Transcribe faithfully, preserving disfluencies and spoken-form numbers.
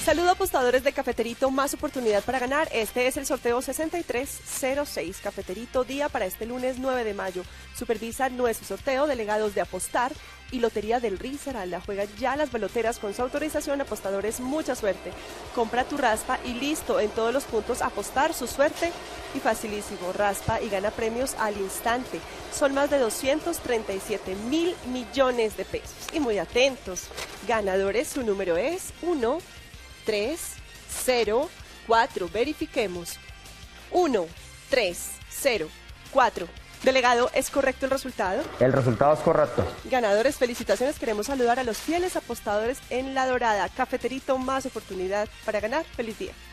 Saludo apostadores de Cafeterito, más oportunidad para ganar. Este es el sorteo sesenta y tres cero seis. Cafeterito, día para este lunes nueve de mayo. Supervisa nuestro sorteo delegados de Apostar y Lotería del Risaralda. Juega ya las baloteras con su autorización. Apostadores, mucha suerte. Compra tu raspa y listo. En todos los puntos Apostar, su suerte y facilísimo. Raspa y gana premios al instante. Son más de doscientos treinta y siete mil millones de pesos. Y muy atentos. Ganadores, su número es uno tres cero cuatro. Verifiquemos. uno tres cero cuatro. Delegado, ¿es correcto el resultado? El resultado es correcto. Ganadores, felicitaciones. Queremos saludar a los fieles apostadores en La Dorada. Cafeterito, más oportunidad para ganar. Feliz día.